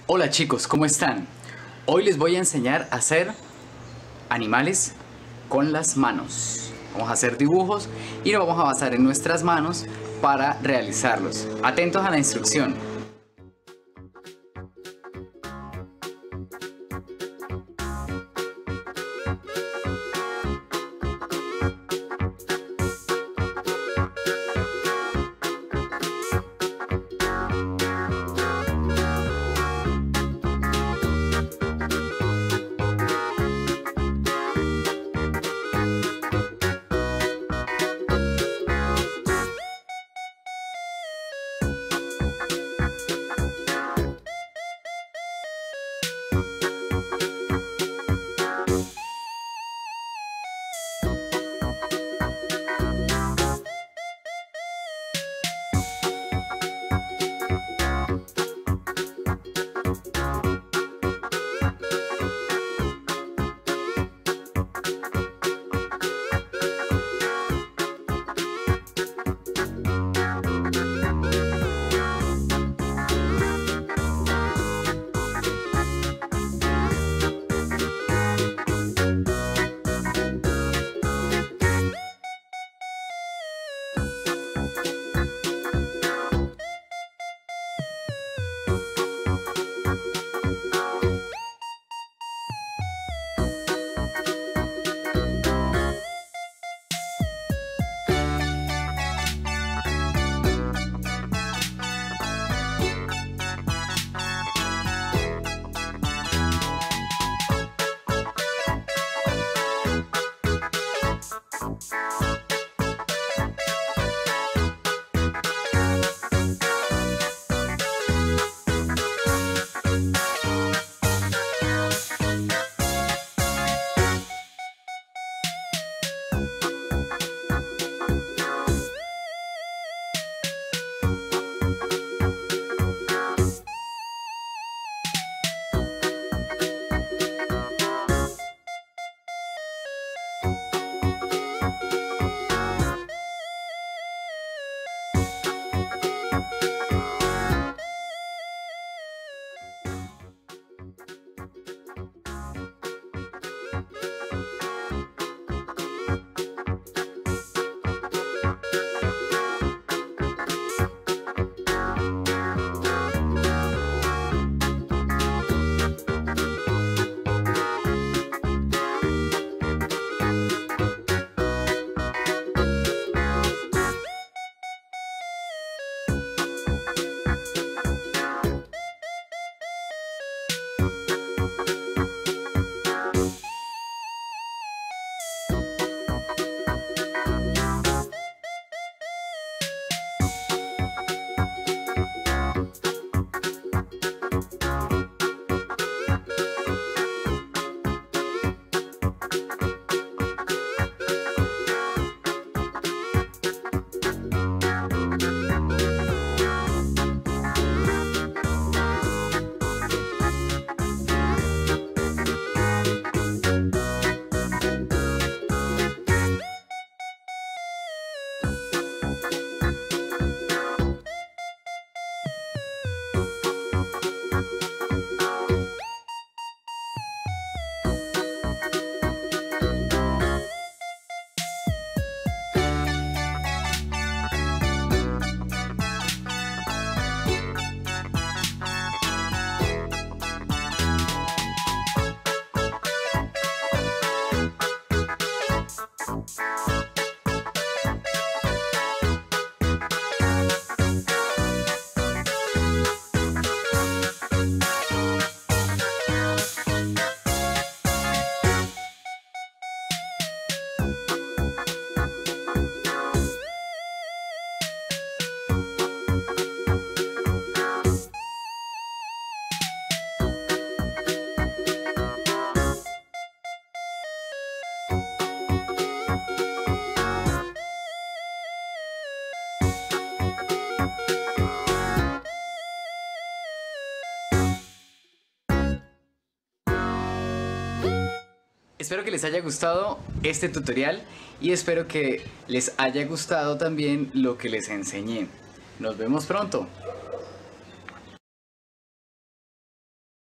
Hola chicos, ¿cómo están? Hoy les voy a enseñar a hacer animales con las manos. Vamos a hacer dibujos y nos vamos a basar en nuestras manos para realizarlos. Atentos a la instrucción. Espero que les haya gustado este tutorial y espero que les haya gustado también lo que les enseñé. Nos vemos pronto.